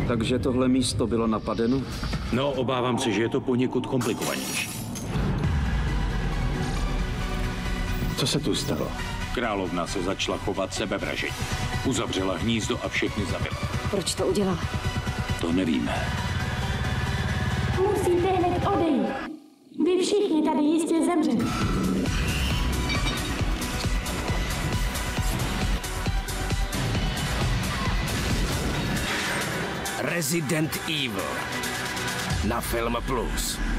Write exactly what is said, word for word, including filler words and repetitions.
Takže tohle místo bylo napadeno? No, obávám se, že je to poněkud komplikovanější. Co se tu stalo? Královna se začala chovat sebevražení. Uzavřela hnízdo a všechny zabila. Proč to udělala? To nevíme. Musíte hned odejít. Vy všichni tady jistě zemřete. Resident Evil na Film Plus.